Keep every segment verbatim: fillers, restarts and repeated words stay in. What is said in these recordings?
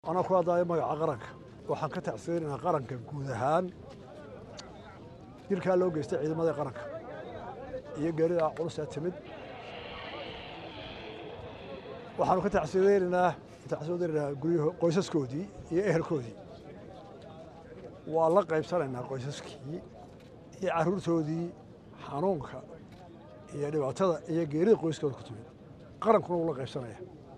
أنا كنت دائما عقرك وحكيت عسير إن قرنك جودهان يركا لو جست عيد ماذا قرنك يجري عروس اعتمد وحنكت عسير إن تعسير جريه قيسس كودي يأهل كودي والله قيب صار إن قيسس كي يعرور سودي حنونك يعني وعتذا يجري قيس كود كتير قرنك والله قيب صار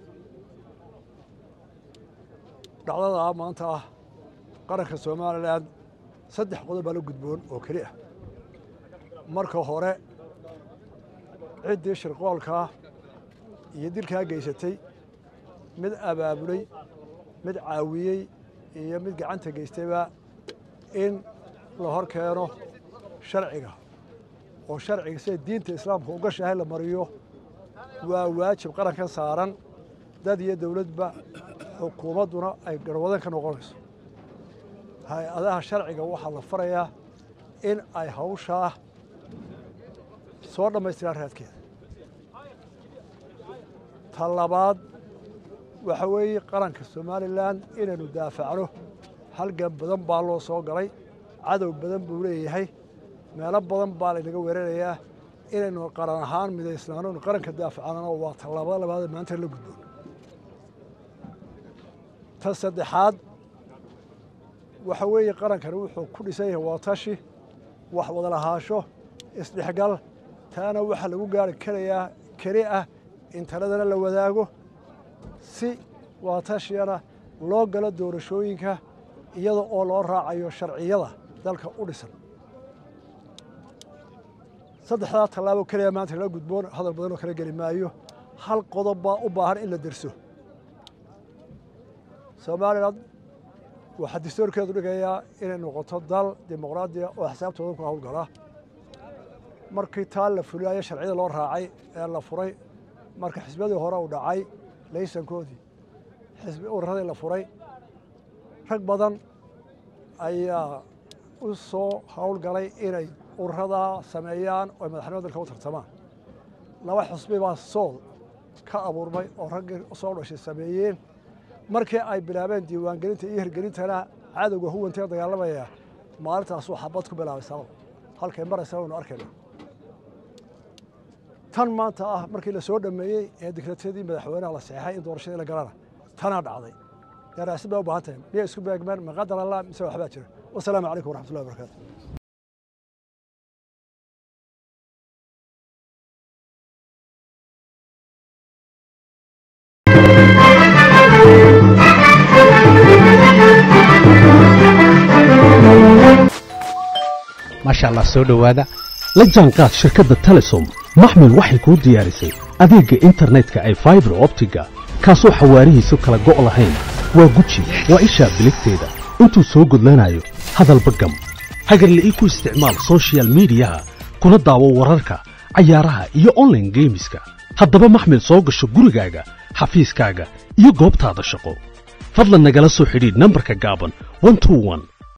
dhacdada maanta ah qaranka Soomaaliland saddex qodob baa gudboon oo kaliya marka hore ciidii shirqoolka iyo dilka geysatay mid abaabulay mid caawiyay iyo mid gacanta geystayba in la hor keeno sharciga oo sharciga sida diinta islaamka uga shahay la mariyo waa waajib qaranka saaran dad iyo dawladba xukuumaduna ay garwadan ka noqonayso hay'adaha sharciga waxa la farayaa in ay hawsha soo dhameystiraan raadkeeda talabaad waxa weeye qaranka Soomaaliland inaynu daafacno halgan badan baa loo soo galay cadow badan buu leeyahay meelo badan baa la inaga weerarayaa inaynu qaran ahaan midaysnaano qaranka daafacano waa talabaad labaad maanta la gudboon تصدحات وحوي قرن كانوا كل شيء واطشي وحوض لهاشو استحقال تانا وحل وقال كريا كريئة انت لدنا لو ذاقو سي واطشي أنا لو قال الدور شوينك يلا أول راعي الشرعية ذلك أورسن صدحات الله وكريا ما تلاقوا جدبون هذا البدن كريا قال ما أيوه هل قضبة وبهر إلا درسه Soomaaliland waxa dastuurkeedu dhigayaa inay noqoto dal dimuqraadi ah oo xisaabtooda ku hawlgala markii taal la fuliyay sharciyada loo raacay ee la furay marka xisbiyada hore u dhacay laysankoodii xisbi ururada la furay rag badan ayaa u soo hawlgalay inay ururada sameeyaan oo madaxnimada dalka u tartamaan laba xisbi baa soo ka abuurmay oo rag soo dhashay sameeyeen markii ay bilaabeen diiwaangelinta iyo hirgelintana cadawga huwantee dagaalamaya maalintaas uu xabad ku bilaabay sabab halkay maraysa uu arkayna tan maanta ah markii la soo dhameeyay ee dekreetadii madaxweynaha la saxay in doorashada la galana tana dhacday daraasad baa u baahan tahay miya isku beegmaan ma qadar Allah mise waxba jira wassalaamu calaykum waraxmatullaahi wabarakaatuh ما شاء الله سو دhowaada la jaanqaad shirkadda Telesom maxmil waxay ku diyaarisay adeega internetka ay fiber optiga kaasoo xawaarihiisu kala go' lahayn waa guji waa isha biligteeda intuu soo gudlanayo hadalba gam hagarle ku isticmaal social media kuna daawo wararka cayaaraha iyo online gameska haddaba maxmil soo gasho gurigaaga xafiiskaaga iyo goobtaada shaqo fadlan nagala soo xidhiidh nambarka gaaban one two one